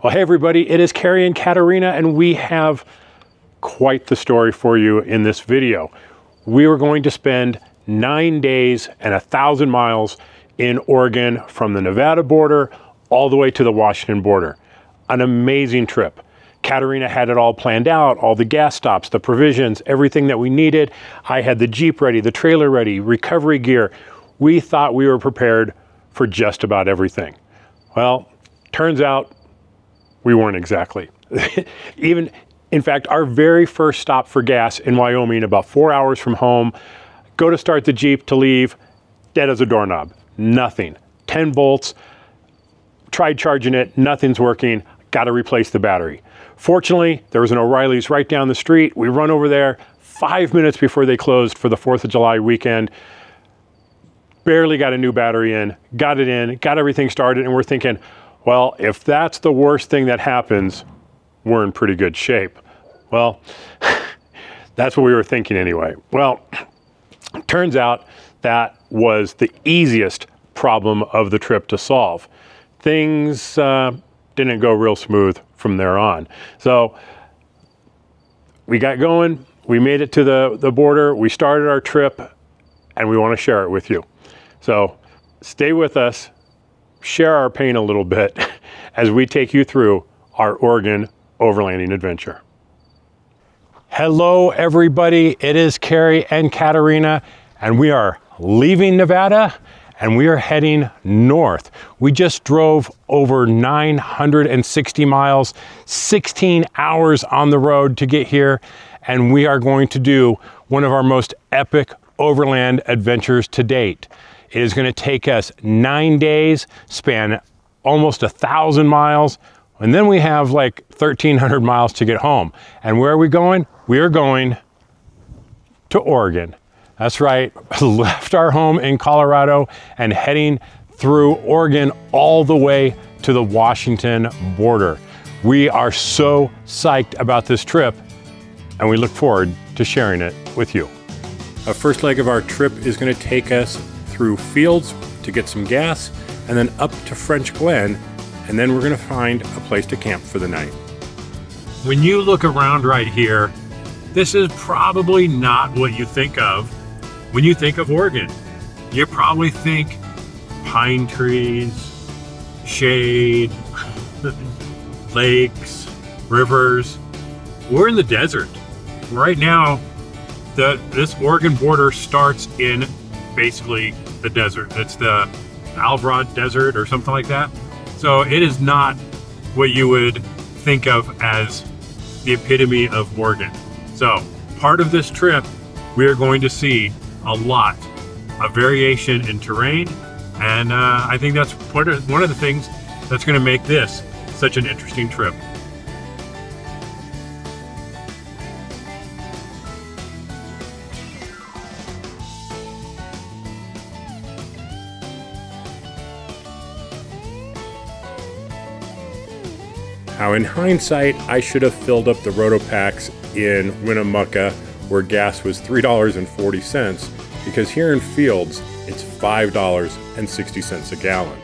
Well, hey everybody, it is Carrie and Katerina, and we have quite the story for you in this video. We were going to spend 9 days and 1,000 miles in Oregon from the Nevada border all the way to the Washington border. An amazing trip. Katerina had it all planned out, all the gas stops, the provisions, everything that we needed. I had the Jeep ready, the trailer ready, recovery gear. We thought we were prepared for just about everything. Well, turns out we weren't exactly. In fact, our very first stop for gas in Wyoming, about 4 hours from home, go to start the Jeep to leave, dead as a doorknob, nothing. 10 volts, tried charging it, nothing's working, got to replace the battery. Fortunately, there was an O'Reilly's right down the street. We run over there 5 minutes before they closed for the 4th of July weekend. Barely got a new battery in, got it in, got everything started, and we're thinking, well, if that's the worst thing that happens, we're in pretty good shape. Well, that's what we were thinking anyway. Well, turns out that was the easiest problem of the trip to solve. Things didn't go real smooth from there on. So we got going, we made it to the border, we started our trip, and we want to share it with you. So stay with us, share our pain a little bit as we take you through our Oregon overlanding adventure. Hello everybody, it is Carrie and Katerina, and we are leaving Nevada and we are heading north. We just drove over 960 miles, 16 hours on the road to get here, and we are going to do one of our most epic overland adventures to date. It is going to take us 9 days, span almost 1,000 miles, and then we have like 1,300 miles to get home. And where are we going? We are going to Oregon. That's right, left our home in Colorado and heading through Oregon all the way to the Washington border. We are so psyched about this trip, and we look forward to sharing it with you. Our first leg of our trip is going to take us through fields to get some gas, and then up to French Glen, and then we're going to find a place to camp for the night. When you look around right here, this is probably not what you think of when you think of Oregon. You probably think pine trees, shade, lakes, rivers. We're in the desert. Right now, this Oregon border starts in basically the desert. It's the Alvarado Desert or something like that. So it is not what you would think of as the epitome of Oregon. So part of this trip, we are going to see a lot of variation in terrain. And I think that's one of the things that's going to make this such an interesting trip. Now, in hindsight, I should have filled up the Rotopacks in Winnemucca, where gas was $3.40, because here in Fields, it's $5.60 a gallon.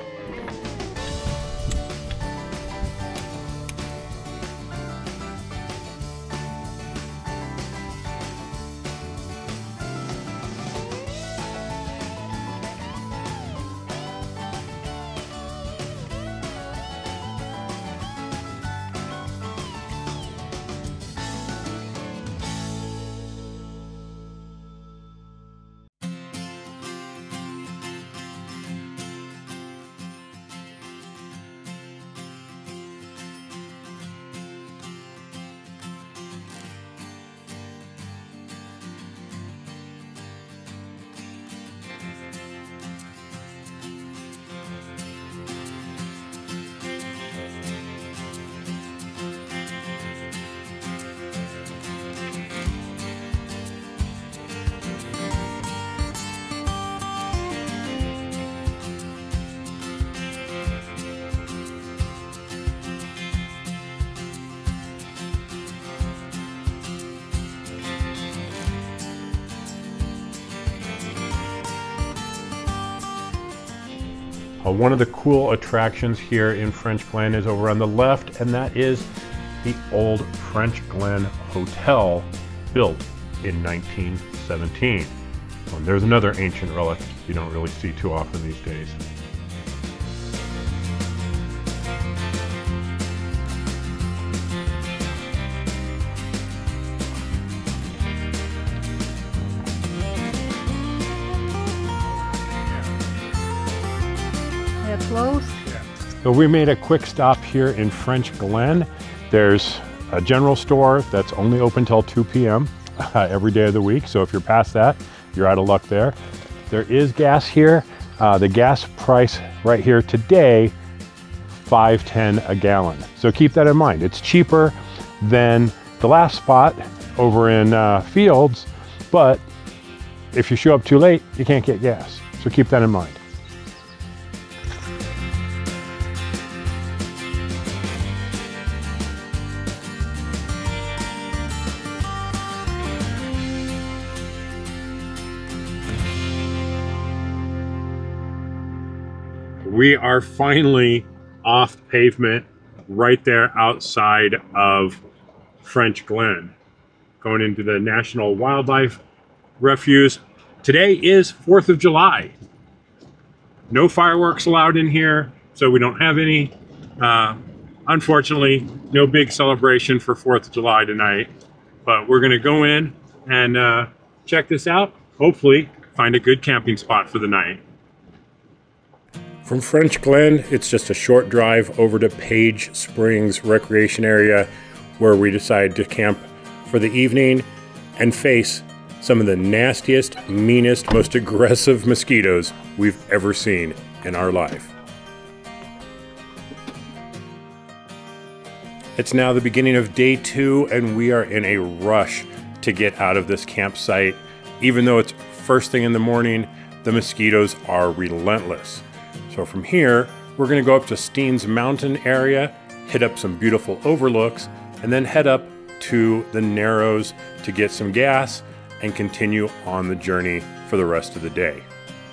One of the cool attractions here in French Glen is over on the left, and that is the old French Glen Hotel, built in 1917. And there's another ancient relic you don't really see too often these days. They're closed. So we made a quick stop here in French Glen. There's a general store that's only open till 2 p.m. Every day of the week. So if you're past that, you're out of luck there. There is gas here. The gas price right here today, $5.10 a gallon. So keep that in mind. It's cheaper than the last spot over in Fields, but if you show up too late, you can't get gas. So keep that in mind. We are finally off pavement right there outside of French Glen, going into the National Wildlife Refuge. Today is 4th of July. No fireworks allowed in here, so we don't have any. Unfortunately, no big celebration for 4th of July tonight, but we're gonna go in and check this out. Hopefully find a good camping spot for the night. From French Glen, it's just a short drive over to Page Springs Recreation Area, where we decided to camp for the evening and face some of the nastiest, meanest, most aggressive mosquitoes we've ever seen in our life. It's now the beginning of day 2, and we are in a rush to get out of this campsite. Even though it's first thing in the morning, the mosquitoes are relentless. So from here, we're gonna go up to Steens Mountain area, hit up some beautiful overlooks, and then head up to the Narrows to get some gas and continue on the journey for the rest of the day.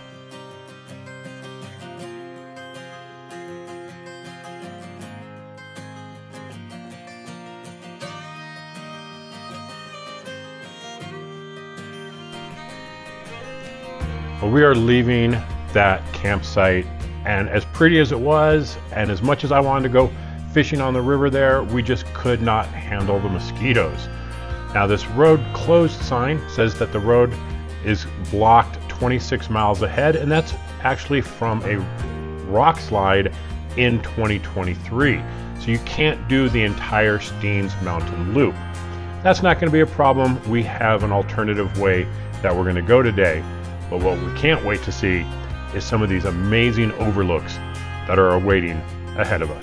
Well, we are leaving that campsite, and as pretty as it was, and as much as I wanted to go fishing on the river there, we just could not handle the mosquitoes. Now, this road closed sign says that the road is blocked 26 miles ahead, and that's actually from a rock slide in 2023. So you can't do the entire Steens Mountain loop. That's not going to be a problem. We have an alternative way that we're going to go today. But what we can't wait to see is some of these amazing overlooks that are awaiting ahead of us.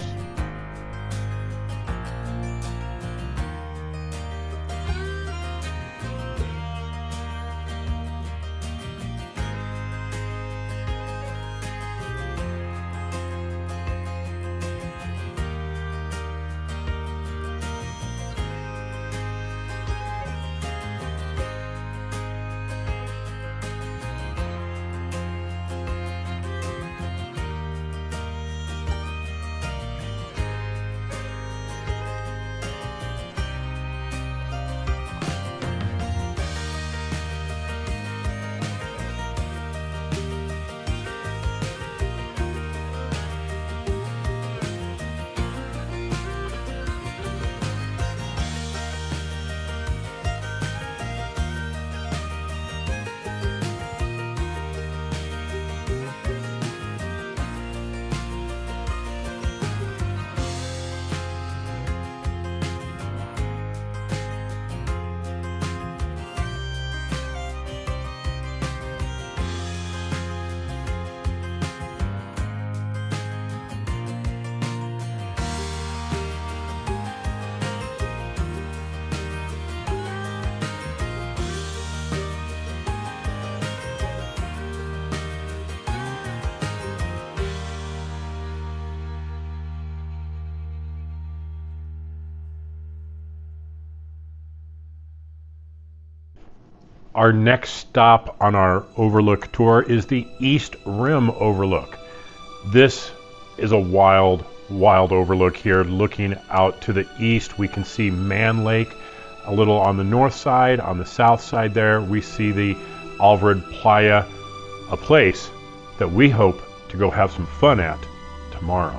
Our next stop on our overlook tour is the East Rim Overlook. This is a wild, wild overlook here. Looking out to the east, we can see Man Lake. A little on the north side, on the south side there, we see the Alvord Playa, a place that we hope to go have some fun at tomorrow.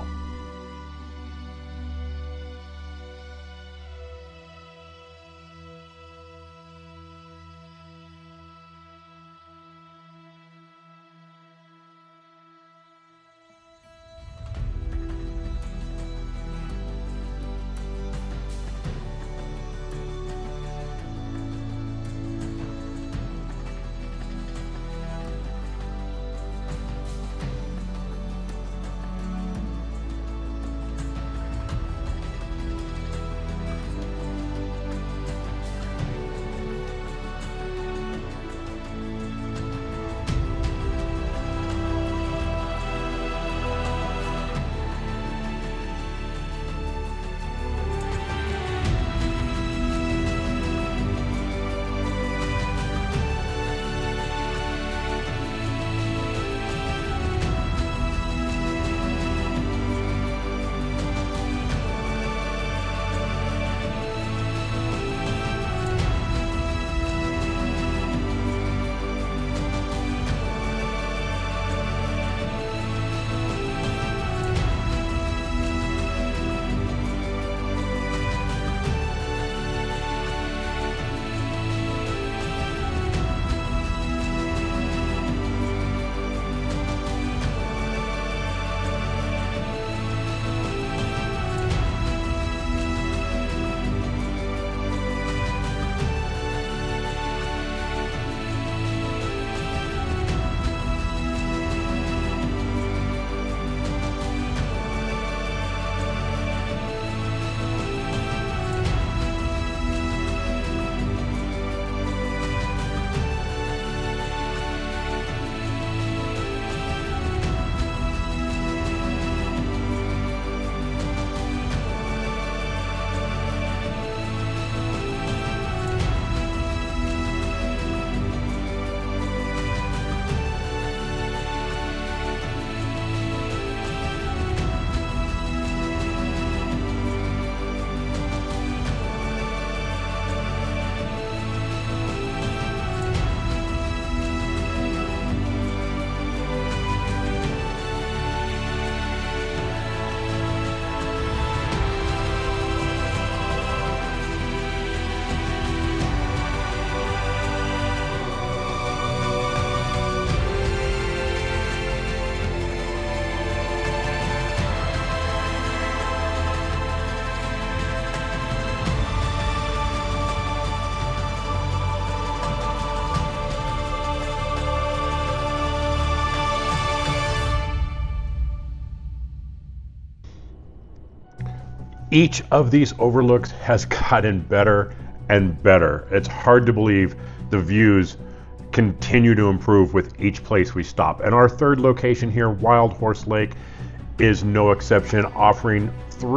Each of these overlooks has gotten better and better. It's hard to believe the views continue to improve with each place we stop. And our third location here, Wild Horse Lake, is no exception, offering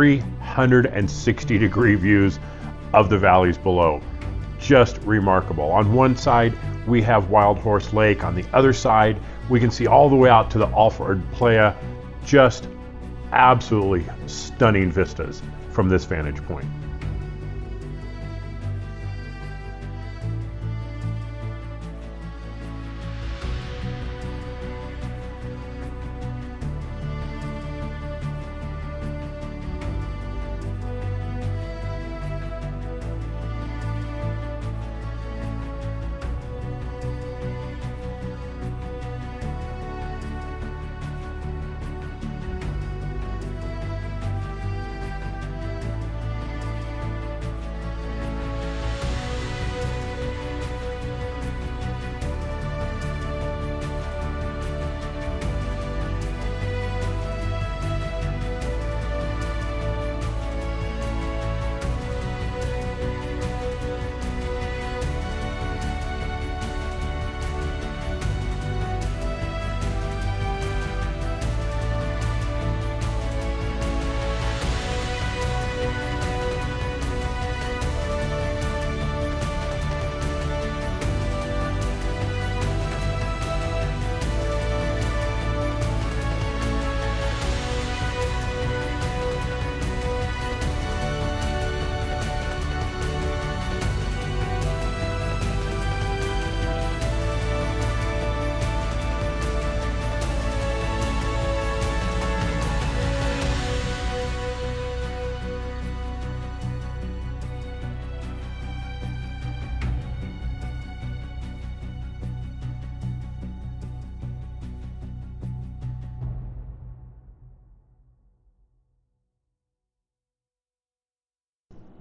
360-degree views of the valleys below. Just remarkable. On one side, we have Wild Horse Lake. On the other side, we can see all the way out to the Alvord Playa. Just absolutely stunning vistas from this vantage point.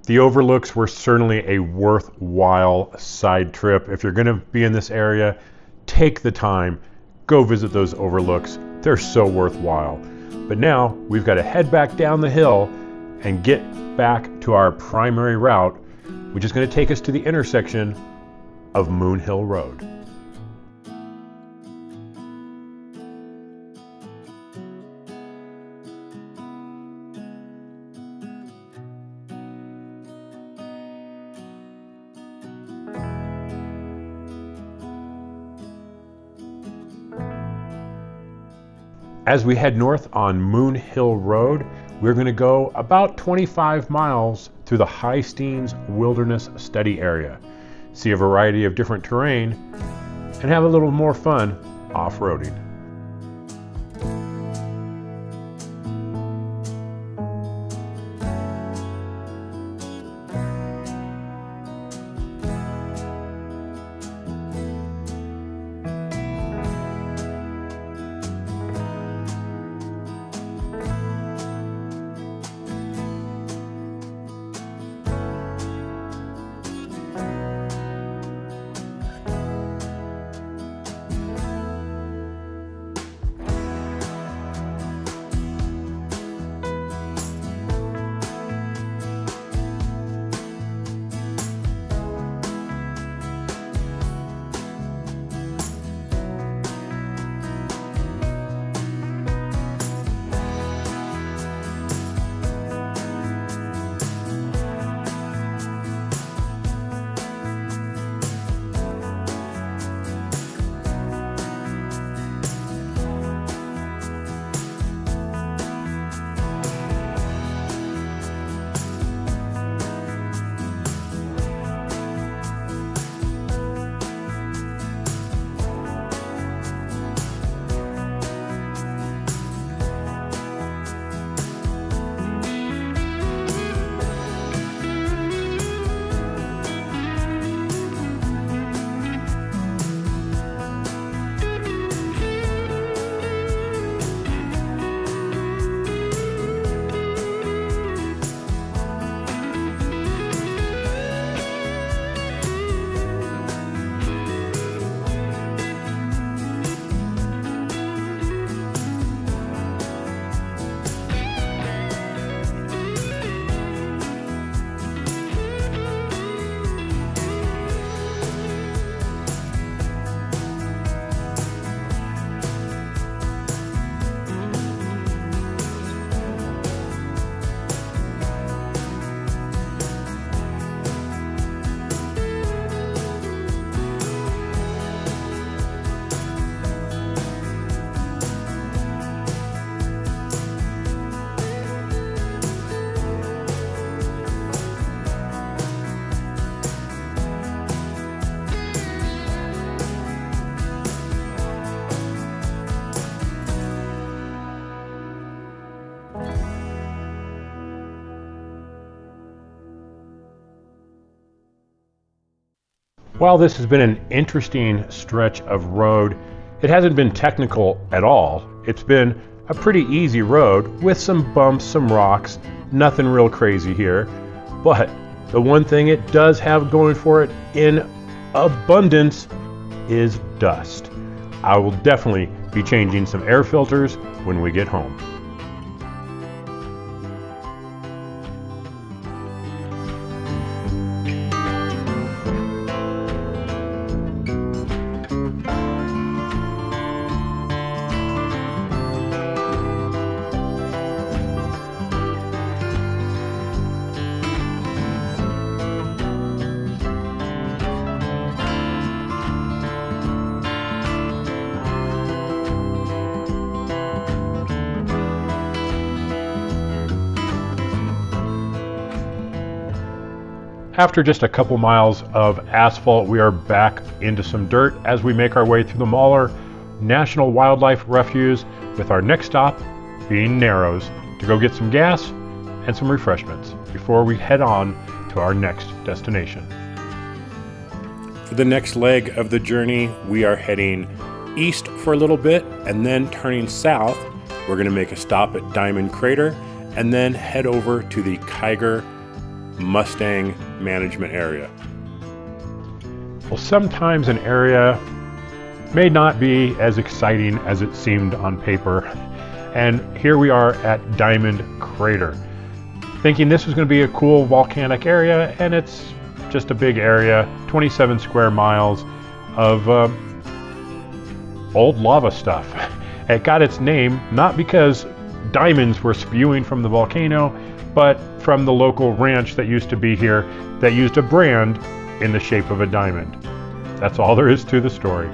The overlooks were certainly a worthwhile side trip. If you're going to be in this area, take the time, go visit those overlooks. They're so worthwhile. But now we've got to head back down the hill and get back to our primary route, which is going to take us to the intersection of Moon Hill Road. As we head north on Moon Hill Road, we're going to go about 25 miles through the Highsteens Wilderness Study Area, see a variety of different terrain, and have a little more fun off-roading. While this has been an interesting stretch of road, it hasn't been technical at all. It's been a pretty easy road with some bumps, some rocks, nothing real crazy here. But the one thing it does have going for it in abundance is dust. I will definitely be changing some air filters when we get home. After just a couple miles of asphalt, we are back into some dirt as we make our way through the Mahler National Wildlife Refuge, with our next stop being Narrows to go get some gas and some refreshments before we head on to our next destination. For the next leg of the journey, we are heading east for a little bit and then turning south. We're going to make a stop at Diamond Crater and then head over to the Kiger Mustang Management Area. Well, sometimes an area may not be as exciting as it seemed on paper. And here we are at Diamond Crater, thinking this was going to be a cool volcanic area, and it's just a big area, 27 square miles of old lava stuff. It got its name not because diamonds were spewing from the volcano, but from the local ranch that used to be here that used a brand in the shape of a diamond. That's all there is to the story.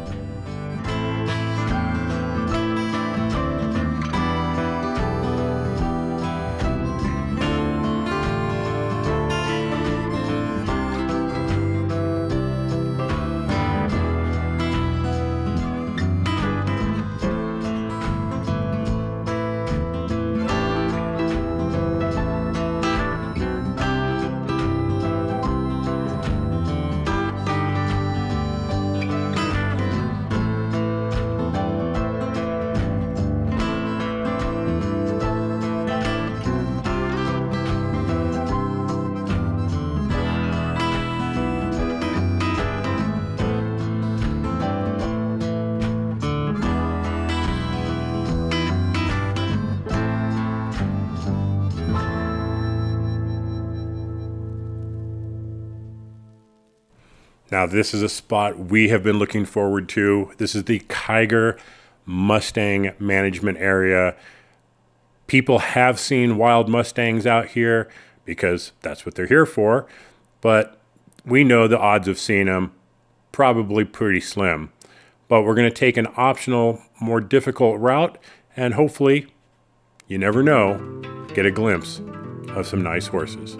Now, this is a spot we have been looking forward to. This is the Kiger Mustang Management Area. People have seen wild Mustangs out here because that's what they're here for, but we know the odds of seeing them probably pretty slim. But we're going to take an optional, more difficult route, and hopefully, you never know, get a glimpse of some nice horses.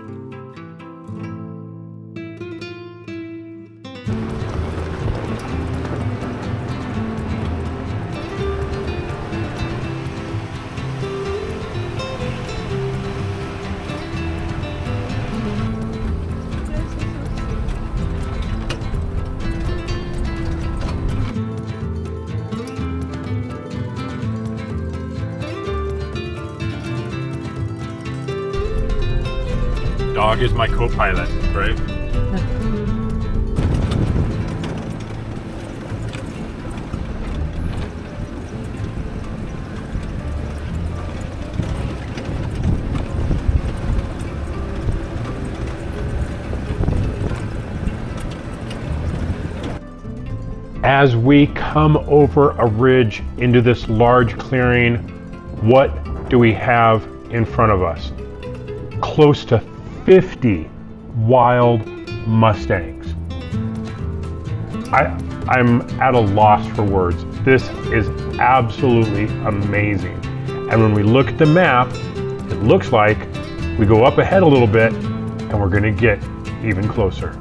Dog is my co-pilot, right? As we come over a ridge into this large clearing, what do we have in front of us? Close to 50 wild Mustangs. I'm at a loss for words. This is absolutely amazing. And when we look at the map, it looks like we go up ahead a little bit and we're gonna get even closer.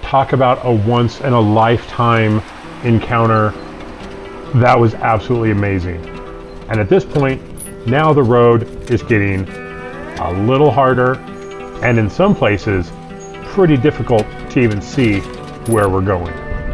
Talk about a once in a lifetime encounter. That was absolutely amazing. And at this point, now the road is getting a little harder, and in some places, pretty difficult to even see where we're going.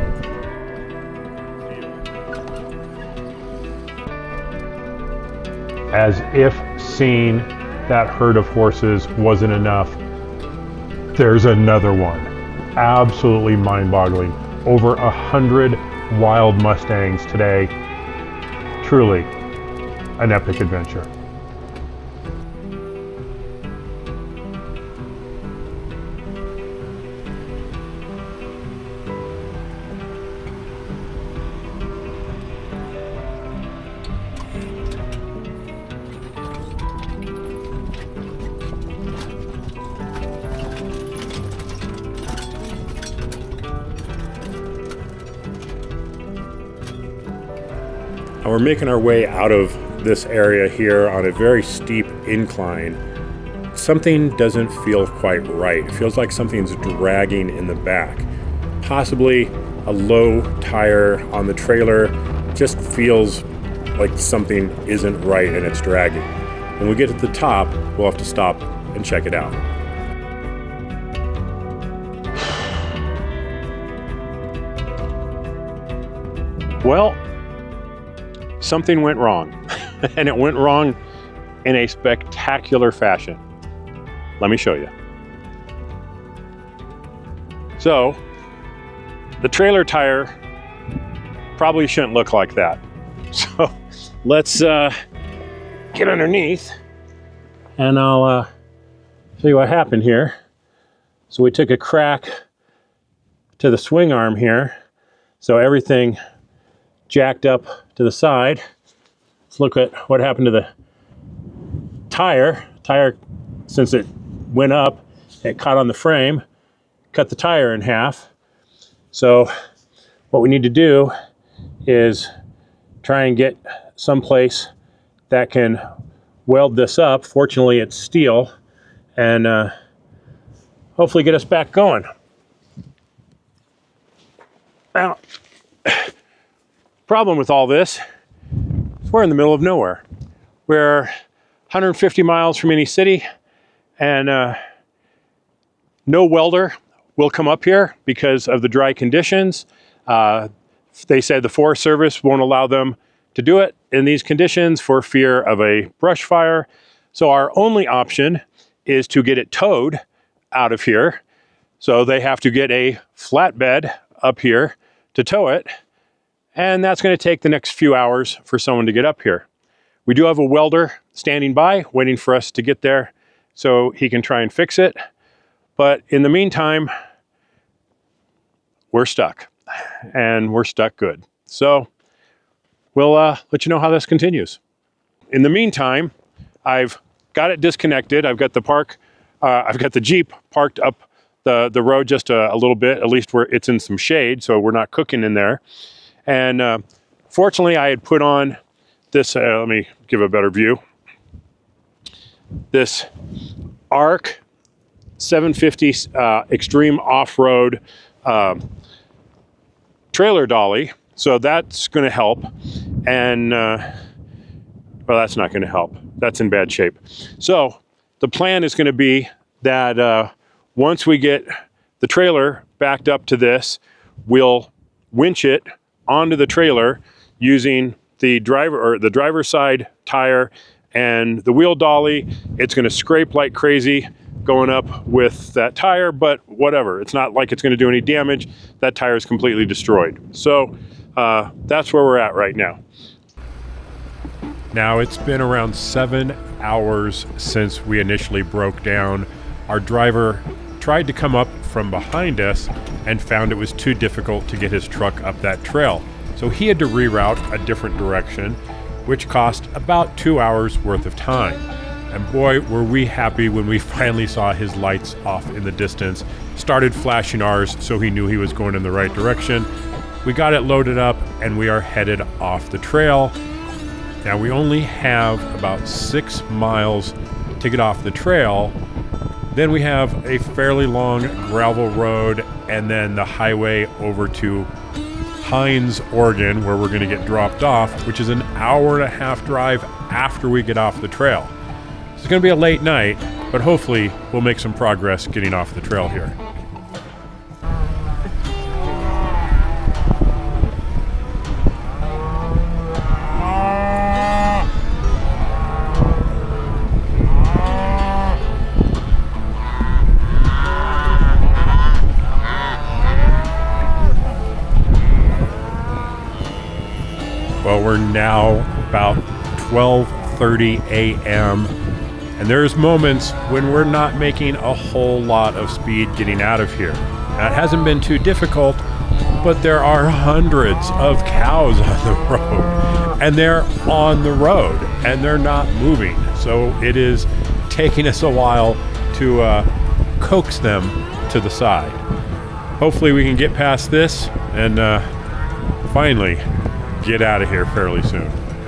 As if seeing that herd of horses wasn't enough, there's another one. Absolutely mind-boggling. Over 100 wild Mustangs today. Truly an epic adventure. We're making our way out of this area here on a very steep incline. Something doesn't feel quite right. It feels like something's dragging in the back. Possibly a low tire on the trailer. Just feels like something isn't right and it's dragging. When we get to the top, we'll have to stop and check it out. Well, something went wrong, and it went wrong in a spectacular fashion. Let me show you. So, the trailer tire probably shouldn't look like that. So, let's get underneath, and I'll show you what happened here. So we took a crack to the swing arm here, so everything jacked up to the side. Let's look at what happened to the tire. Since it went up, it caught on the frame, cut the tire in half. So what we need to do is try and get someplace that can weld this up. Fortunately, it's steel, and hopefully get us back going. Now, problem with all this is we're in the middle of nowhere. We're 150 miles from any city, and no welder will come up here because of the dry conditions. They said the Forest Service won't allow them to do it in these conditions for fear of a brush fire. So our only option is to get it towed out of here. So they have to get a flatbed up here to tow it. And that's going to take the next few hours for someone to get up here. We do have a welder standing by, waiting for us to get there so he can try and fix it. But in the meantime, we're stuck, and we're stuck good. So we'll let you know how this continues. In the meantime, I've got it disconnected. I've got the Jeep parked up the road just a little bit, at least where it's in some shade, so we're not cooking in there. And fortunately, I had put on this, let me give a better view, this ARC 750 Extreme Off-Road trailer dolly. So that's going to help. And, well, that's not going to help. That's in bad shape. So the plan is going to be that once we get the trailer backed up to this, we'll winch it onto the trailer using the driver's side tire and the wheel dolly. It's going to scrape like crazy going up with that tire, but whatever. It's not like it's going to do any damage. That tire is completely destroyed. So that's where we're at right now. Now, it's been around 7 hours since we initially broke down. Our driver tried to come up from behind us and found it was too difficult to get his truck up that trail. So he had to reroute a different direction, which cost about 2 hours worth of time. And boy, were we happy when we finally saw his lights off in the distance, started flashing ours so he knew he was going in the right direction. We got it loaded up and we are headed off the trail. Now we only have about 6 miles to get off the trail, Then we have a fairly long gravel road and then the highway over to Hines, Oregon, where we're going to get dropped off, which is an hour-and-a-half drive after we get off the trail. It's going to be a late night, but hopefully we'll make some progress getting off the trail here. Well, we're now about 12:30 a.m. and there's moments when we're not making a whole lot of speed getting out of here. Now, it hasn't been too difficult, but there are hundreds of cows on the road, and they're on the road, and they're not moving. So it is taking us a while to coax them to the side. Hopefully we can get past this and finally get out of here fairly soon.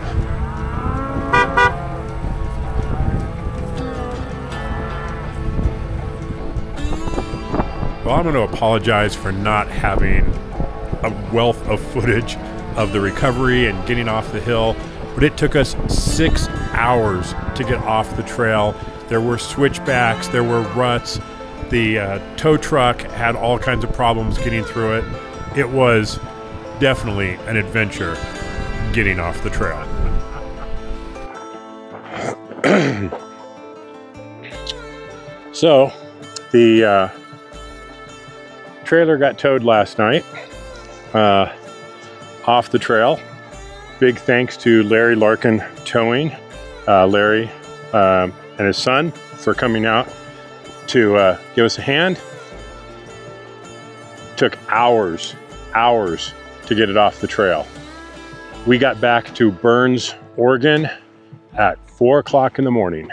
Well, I'm going to apologize for not having a wealth of footage of the recovery and getting off the hill, but it took us 6 hours to get off the trail. There were switchbacks, there were ruts, the tow truck had all kinds of problems getting through it. It was definitely an adventure getting off the trail. So the trailer got towed last night off the trail. Big thanks to Larry Larkin Towing, Larry and his son for coming out to give us a hand. Took hours to get it off the trail. We got back to Burns, Oregon at 4 o'clock in the morning.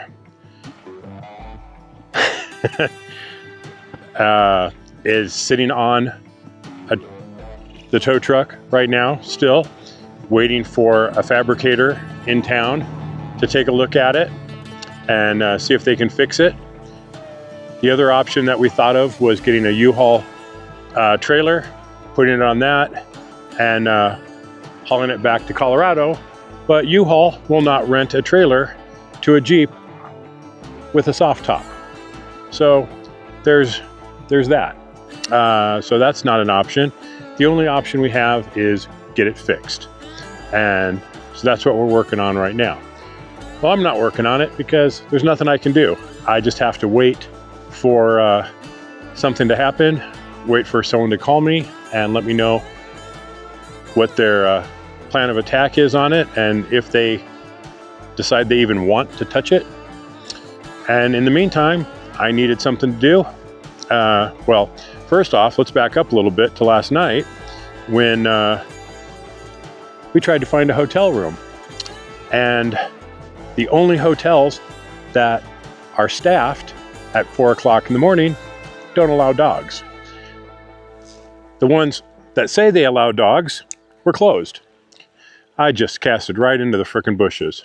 Is sitting on the tow truck right now, still waiting for a fabricator in town to take a look at it and see if they can fix it. The other option that we thought of was getting a U-Haul trailer, putting it on that, and hauling it back to Colorado. But U-Haul will not rent a trailer to a Jeep with a soft top. So there's that. So that's not an option. The only option we have is get it fixed. And so that's what we're working on right now. Well, I'm not working on it because there's nothing I can do. I just have to wait for something to happen, wait for someone to call me and let me know what their plan of attack is on it and if they decide they even want to touch it. And in the meantime, I needed something to do. Well, first off, let's back up a little bit to last night when we tried to find a hotel room. And the only hotels that are staffed at 4 o'clock in the morning don't allow dogs. The ones that say they allow dogs were closed. I just casted right into the frickin' bushes.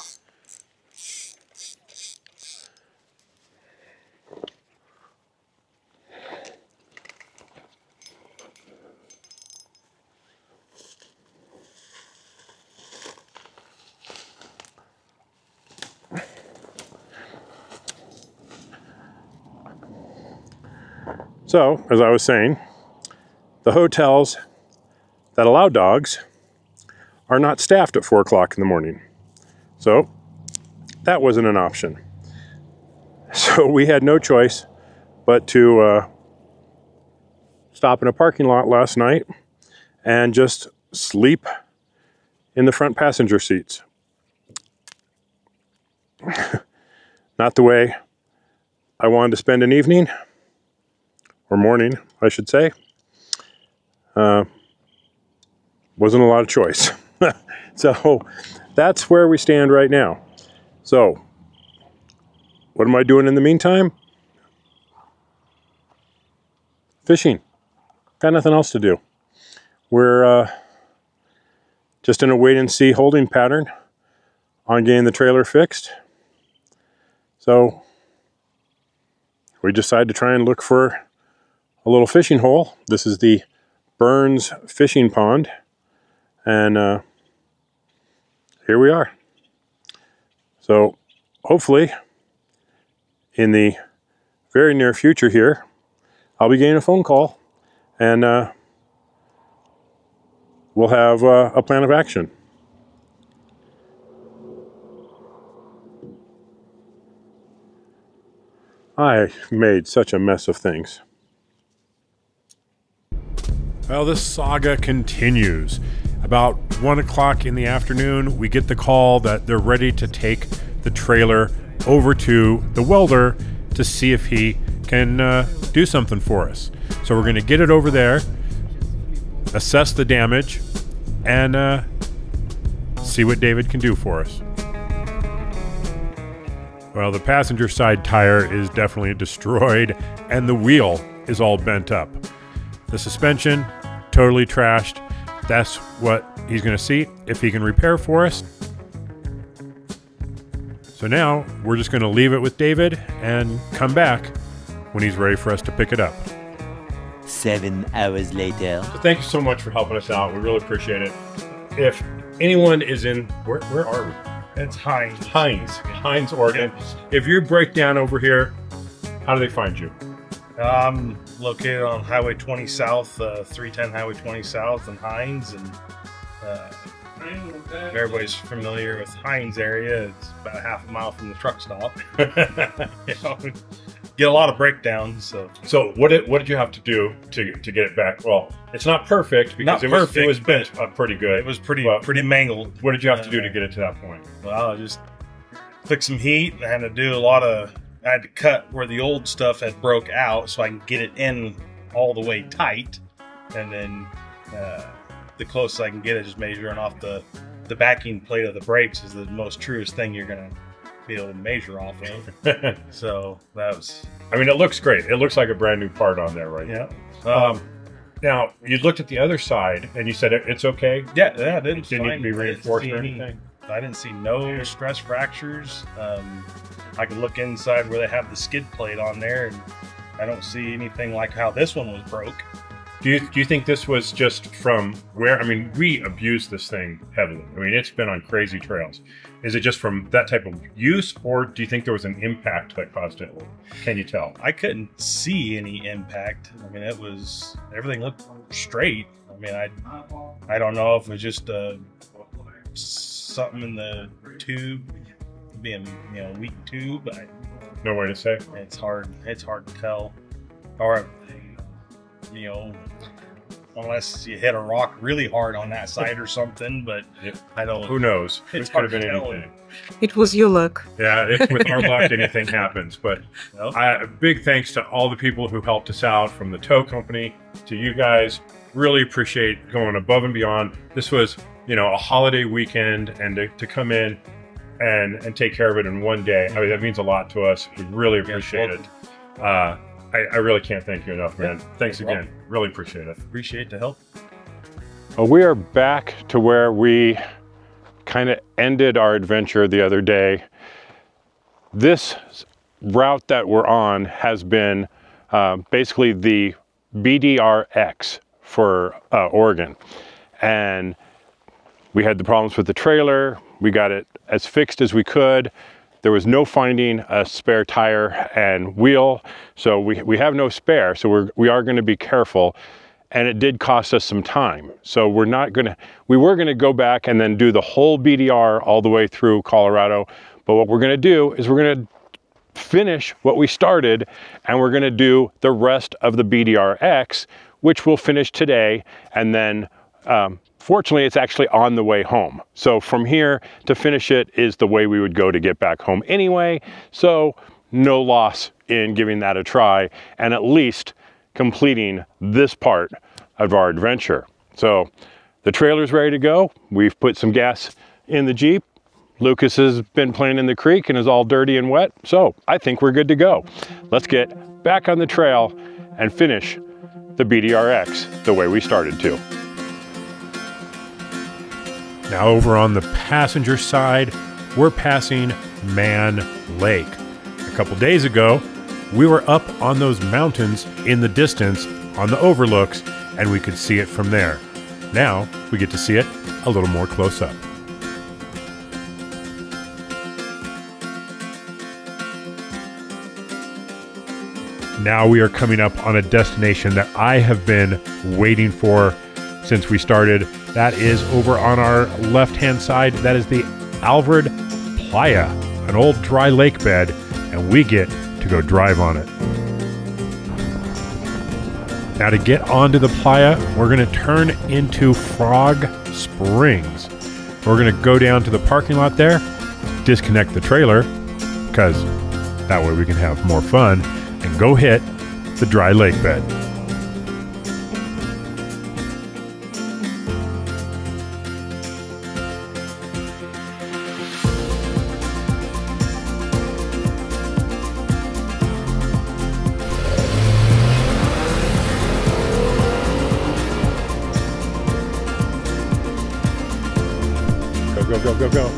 So, as I was saying, the hotels that allow dogs are not staffed at 4 o'clock in the morning. So, that wasn't an option. So we had no choice but to stop in a parking lot last night and just sleep in the front passenger seats. Not the way I wanted to spend an evening, or morning, I should say. Wasn't a lot of choice. So that's where we stand right now. So what am I doing in the meantime? Fishing. Got nothing else to do. We're just in a wait and see holding pattern on getting the trailer fixed. So we decided to try and look for a little fishing hole. This is the Burns Fishing Pond, and here we are. So hopefully in the very near future here, I'll be getting a phone call, and we'll have a plan of action. I made such a mess of things. Well, this saga continues. About 1 o'clock in the afternoon, we get the call that they're ready to take the trailer over to the welder to see if he can do something for us. So we're going to get it over there, assess the damage, and see what David can do for us. Well, the passenger side tire is definitely destroyed, and the wheel is all bent up. The suspension, totally trashed. That's what he's going to see if he can repair for us. So now we're just going to leave it with David and come back when he's ready for us to pick it up. 7 hours later. So thank you so much for helping us out. We really appreciate it. If anyone is in, where are we? It's Hines. Hines, Oregon. If you break down over here, how do they find you? I'm located on Highway 20 South, 310 Highway 20 South in Hines, and if everybody's familiar with Hines area, it's about a half a mile from the truck stop. You know, get a lot of breakdowns. So what did you have to do to get it back? Well, it's not perfect because it was bent pretty good. It was pretty mangled. What did you have to do to get it to that point? Well, I just took some heat. I had to do I had to cut where the old stuff had broke out so I can get it in all the way tight, and then the closest I can get it, just measuring off the backing plate of the brakes is the most truest thing you're gonna be able to measure off of. So that was. I mean, it looks great. It looks like a brand new part on there, right? Yeah. Now you looked at the other side and you said it's okay. Yeah, it didn't need to be reinforced or anything. I didn't see no stress fractures. I could look inside where they have the skid plate on there, and I don't see anything like how this one was broke. Do you think this was just from where? I mean, we abuse this thing heavily. I mean, it's been on crazy trails. Is it just from that type of use, or do you think there was an impact that caused it? Can you tell? I couldn't see any impact. I mean, everything looked straight. I mean, I don't know if it was just something in the tube, being weak tube. No way to say. It's hard to tell, or unless you hit a rock really hard on that side or something. But I don't. Who knows? It could have been anything. It was your luck. Yeah, with our luck, anything happens. But big thanks to all the people who helped us out, from the tow company to you guys. Really appreciate going above and beyond. This was, a holiday weekend, and to come in and take care of it in one day. I mean, that means a lot to us. We really appreciate it. I really can't thank you enough, man. Thanks again. Really appreciate it. Appreciate the help. Well, we are back to where we kind of ended our adventure the other day. This route that we're on has been basically the BDRX for Oregon. And we had the problems with the trailer. We got it as fixed as we could. There was no finding a spare tire and wheel, so we have no spare, so we are going to be careful, and it did cost us some time. So we were going to go back and then do the whole BDR all the way through Colorado, but what we're going to do is we're going to finish what we started, and we're going to do the rest of the BDRX, which we'll finish today, and then fortunately, it's actually on the way home. So from here to finish it is the way we would go to get back home anyway. So no loss in giving that a try, and at least completing this part of our adventure. So the trailer's ready to go. We've put some gas in the Jeep. Lucas has been playing in the creek and is all dirty and wet. So I think we're good to go. Let's get back on the trail and finish the BDRX the way we started to. Now over on the passenger side, we're passing Mann Lake. A couple days ago, we were up on those mountains in the distance on the overlooks, and we could see it from there. Now we get to see it a little more close up. Now we are coming up on a destination that I have been waiting for since we started. That is over on our left-hand side. That is the Alvord Playa, an old dry lake bed, and we get to go drive on it. Now to get onto the playa, we're going to turn into Frog Springs. We're going to go down to the parking lot there, disconnect the trailer, because that way we can have more fun, and go hit the dry lake bed. Go, go, go, go, go.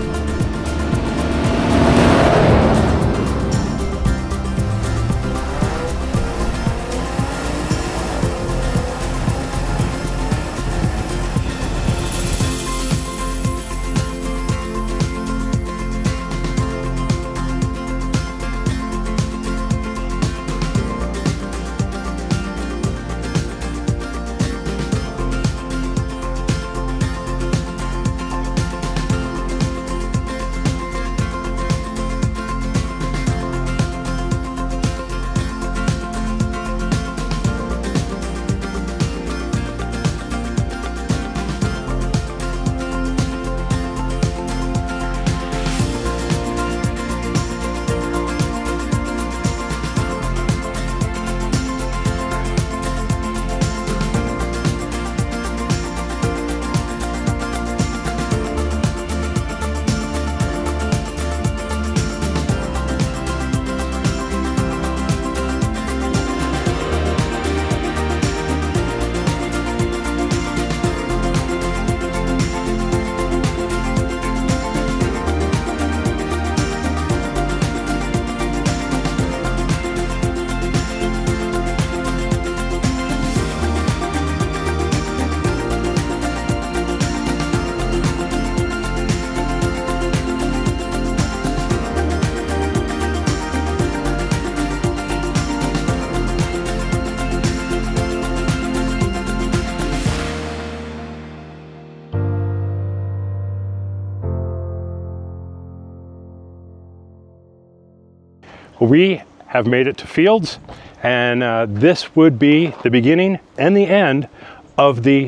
We have made it to Fields, and this would be the beginning and the end of the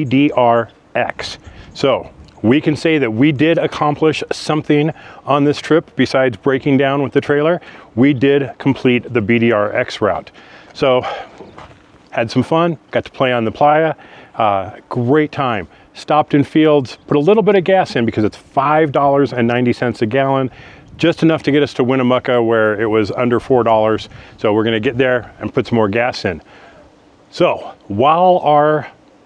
BDRX. So we can say that we did accomplish something on this trip besides breaking down with the trailer. We did complete the BDRX route. So had some fun, got to play on the playa, great time. Stopped in Fields, put a little bit of gas in because it's $5.90 a gallon. Just enough to get us to Winnemucca where it was under $4. So we're gonna get there and put some more gas in. So while our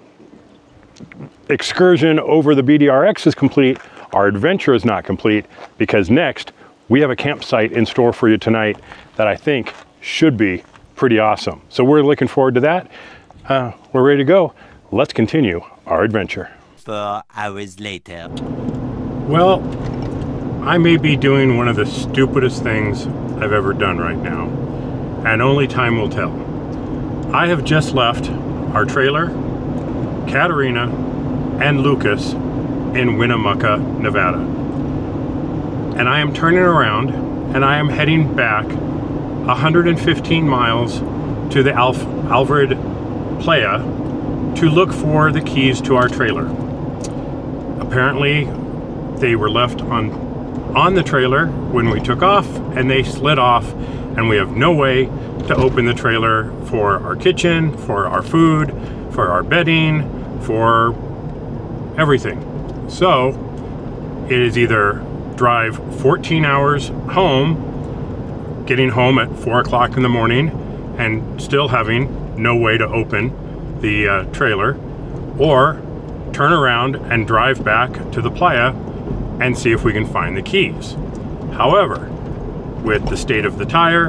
excursion over the BDRX is complete, our adventure is not complete, because next we have a campsite in store for you tonight that I think should be pretty awesome. So we're looking forward to that. We're ready to go. Let's continue our adventure. 4 hours later. Well, I may be doing one of the stupidest things I've ever done right now, and only time will tell. I have just left our trailer, Katerina, and Lucas in Winnemucca, Nevada. And I am turning around and I am heading back 115 miles to the Alvord Playa to look for the keys to our trailer. Apparently, they were left on the trailer when we took off, and they slid off, and we have no way to open the trailer for our kitchen, for our food, for our bedding, for everything. So it is either drive 14 hours home, getting home at 4 o'clock in the morning and still having no way to open the trailer, or turn around and drive back to the playa and see if we can find the keys. However, with the state of the tire,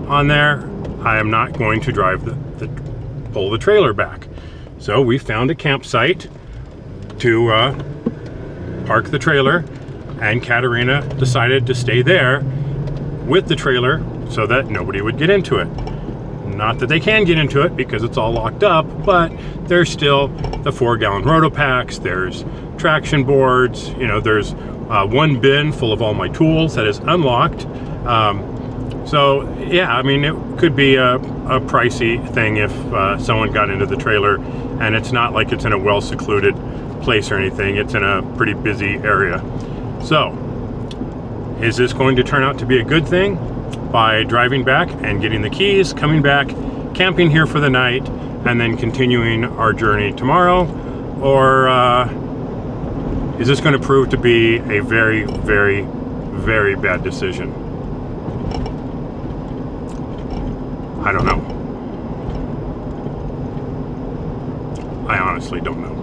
on there, I am not going to drive pull the trailer back. So we found a campsite to park the trailer, and Katerina decided to stay there with the trailer so that nobody would get into it. Not that they can get into it because it's all locked up, but there's still the 4-gallon Rotopacks, there's traction boards, you know, there's one bin full of all my tools that is unlocked. So yeah, I mean, it could be a pricey thing if someone got into the trailer, and it's not like it's in a well-secluded place or anything. It's in a pretty busy area. So is this going to turn out to be a good thing by driving back and getting the keys, coming back, camping here for the night, and then continuing our journey tomorrow? Or is this going to prove to be a very, very, very bad decision? I don't know. I honestly don't know.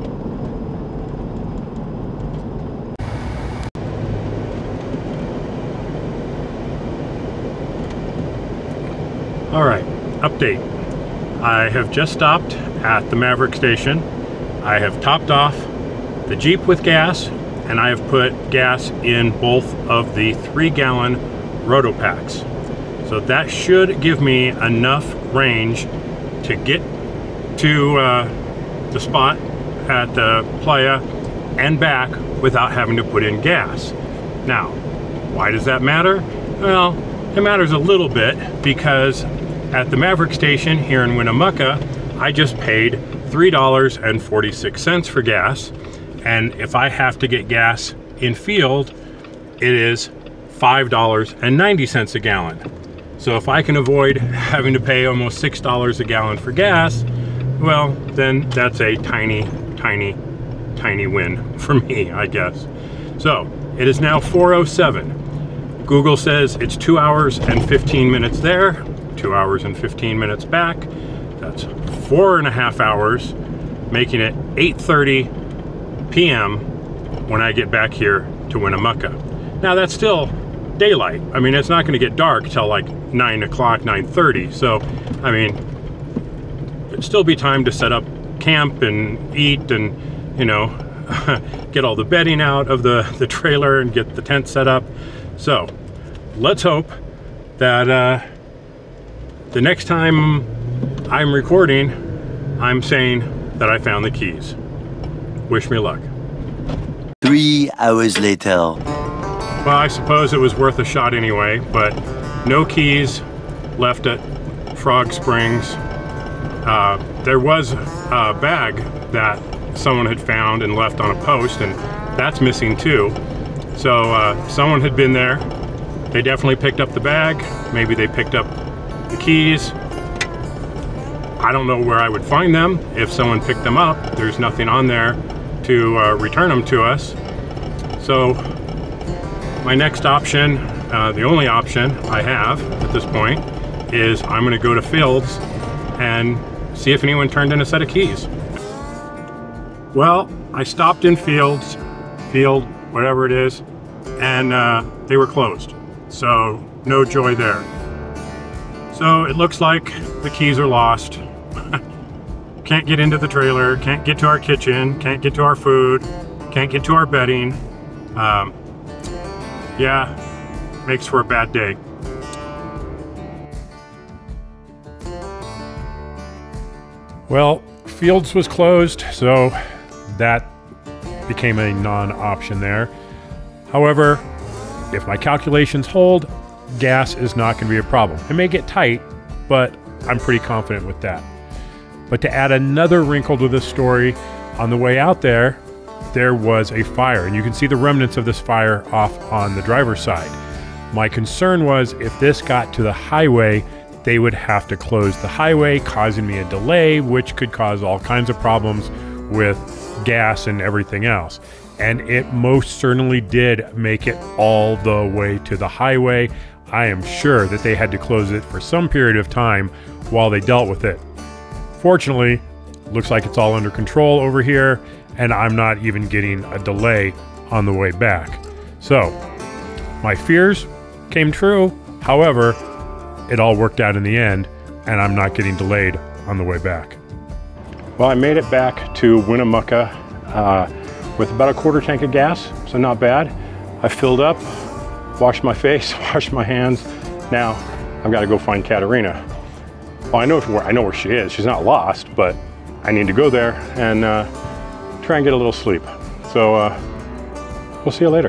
All right, update. I have just stopped at the Maverick station. I have topped off the Jeep with gas, and I have put gas in both of the 3-gallon Rotopacks. So that should give me enough range to get to the spot at the playa and back without having to put in gas. Now, why does that matter? Well, it matters a little bit because at the Maverick station here in Winnemucca, I just paid $3.46 for gas. And if I have to get gas in field, it is $5.90 a gallon. So if I can avoid having to pay almost $6 a gallon for gas, well, then that's a tiny, tiny, tiny win for me, I guess. So it is now 4:07. Google says it's 2 hours and 15 minutes there, 2 hours and 15 minutes back. That's 4.5 hours, making it 8:30 p.m. when I get back here to Winnemucca. Now that's still daylight. I mean, it's not going to get dark till like 9 o'clock, 9:30. So, I mean, it'd still be time to set up camp and eat and, you know, get all the bedding out of the trailer and get the tent set up. So, let's hope that the next time I'm recording, I'm saying that I found the keys. Wish me luck. 3 hours later. Well, I suppose it was worth a shot anyway, but no keys left at Frog Springs. There was a bag that someone had found and left on a post, and that's missing too. So someone had been there. They definitely picked up the bag. Maybe they picked up the keys. I don't know where I would find them if someone picked them up. There's nothing on there to return them to us. So my next option, the only option I have at this point, is I'm going to go to Fields and see if anyone turned in a set of keys. Well, I stopped in Field, whatever it is, and they were closed. So no joy there. So it looks like the keys are lost. Can't get into the trailer, can't get to our kitchen, can't get to our food, can't get to our bedding. Yeah, makes for a bad day. Well, Fields was closed, so that became a non-option there. However, if my calculations hold, gas is not going to be a problem. It may get tight, but I'm pretty confident with that. But to add another wrinkle to this story, on the way out there was a fire, and you can see the remnants of this fire off on the driver's side. My concern was if this got to the highway, they would have to close the highway, causing me a delay, which could cause all kinds of problems with gas and everything else. And it most certainly did make it all the way to the highway. I am sure that they had to close it for some period of time while they dealt with it. Fortunately, looks like it's all under control over here, and I'm not even getting a delay on the way back. So, my fears came true. However, it all worked out in the end, and I'm not getting delayed on the way back. Well, I made it back to Winnemucca with about a quarter tank of gas, so not bad. I filled up, washed my face, washed my hands. Now I've got to go find Katerina. Well, I know where she is. She's not lost, but I need to go there and try and get a little sleep. So we'll see you later.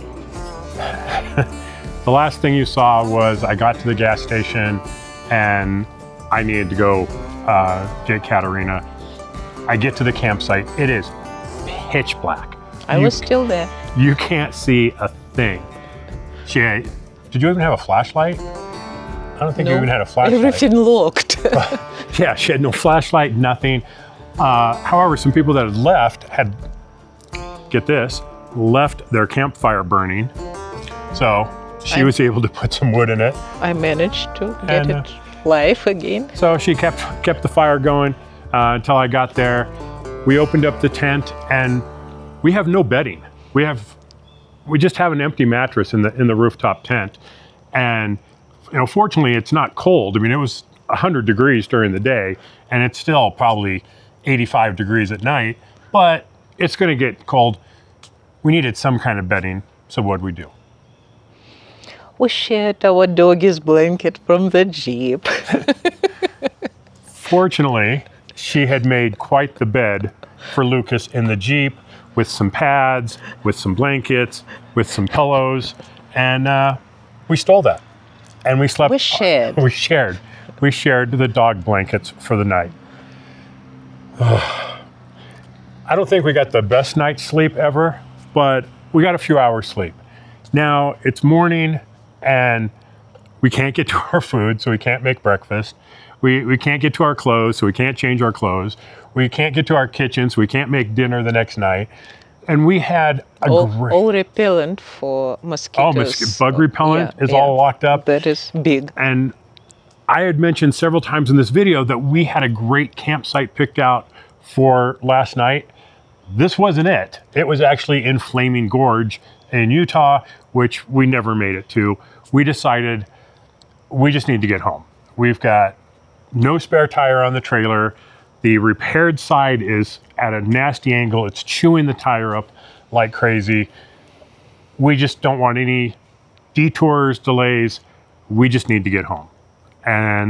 The last thing you saw was I got to the gas station and I needed to go get Katerina. I get to the campsite. It is pitch black. I was still there. You can't see a thing. Did you even have a flashlight? I don't think you even had a flashlight. Everything locked. Yeah, she had no flashlight, nothing. However, some people that had left had, get this, left their campfire burning. So she was able to put some wood in it. I managed to get it live again. So she kept the fire going until I got there. We opened up the tent and we have no bedding. We just have an empty mattress in the rooftop tent. And fortunately it's not cold. I mean, it was 100 degrees during the day and it's still probably 85 degrees at night, but it's going to get cold. We needed some kind of bedding. So what'd we do? We shared our doggy's blanket from the Jeep. Fortunately, she had made quite the bed for Lucas in the Jeep with some pads, with some blankets, with some pillows, and we stole that. And we slept. We shared. We shared the dog blankets for the night. I don't think we got the best night's sleep ever, but we got a few hours sleep. Now it's morning and we can't get to our food, so we can't make breakfast. We can't get to our clothes, so we can't change our clothes. We can't get to our kitchen, so we can't make dinner the next night. And we had all repellent for mosquitoes. Bug repellent is all locked up. That is big. And I had mentioned several times in this video that we had a great campsite picked out for last night. This wasn't it. It was actually in Flaming Gorge in Utah, which we never made it to. We decided we just need to get home. We've got no spare tire on the trailer. The repaired side is at a nasty angle. It's chewing the tire up like crazy. We just don't want any detours, delays. We just need to get home. And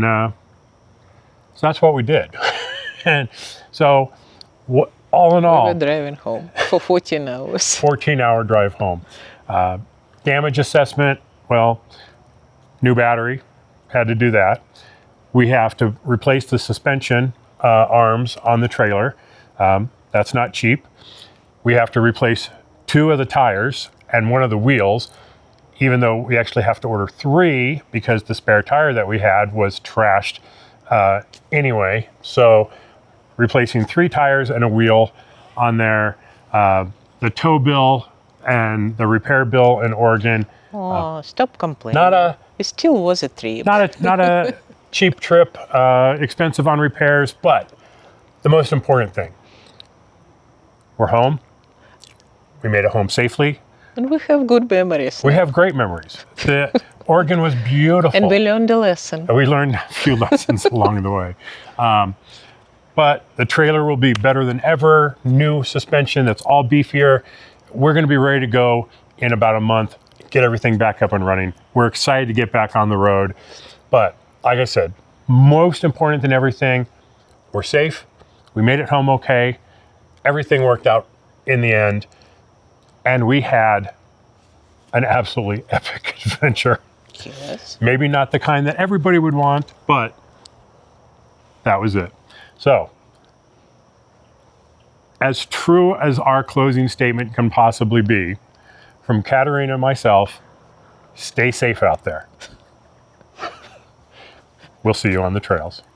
so that's what we did. And so all in all, we were driving home for 14 hours. 14-hour drive home. Damage assessment, well, new battery, had to do that. We have to replace the suspension arms on the trailer. That's not cheap. We have to replace 2 of the tires and 1 of the wheels, even though we actually have to order 3 because the spare tire that we had was trashed anyway. So replacing 3 tires and a wheel on there. The tow bill and the repair bill in Oregon. Oh, stop complaining. It still was a trip. Not a cheap trip, expensive on repairs, but the most important thing, we're home. We made it home safely. And we have good memories. We have great memories. Oregon was beautiful. And we learned a lesson. We learned a few lessons along the way. But the trailer will be better than ever. New suspension that's all beefier. We're going to be ready to go in about a month, get everything back up and running. We're excited to get back on the road. But like I said, most important than everything, we're safe. We made it home okay. Everything worked out in the end. And we had an absolutely epic adventure. Yes. Maybe not the kind that everybody would want, but that was it. So, as true as our closing statement can possibly be, from Katerina and myself, stay safe out there. We'll see you on the trails.